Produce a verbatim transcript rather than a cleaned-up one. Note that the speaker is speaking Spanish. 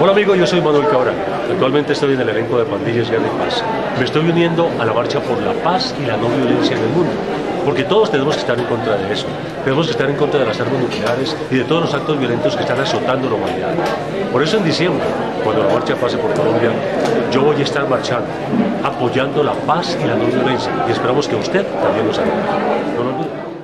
Hola amigos, yo soy Manuel Cabral. Actualmente estoy en el elenco de Pandillas Guerra y Paz. Me estoy uniendo a la marcha por la paz y la no violencia en el mundo. Porque todos tenemos que estar en contra de eso. Tenemos que estar en contra de las armas nucleares y de todos los actos violentos que están azotando la humanidad. Por eso en diciembre, cuando la marcha pase por Colombia, yo voy a estar marchando, apoyando la paz y la no violencia. Y esperamos que usted también lo haga. No lo olvide.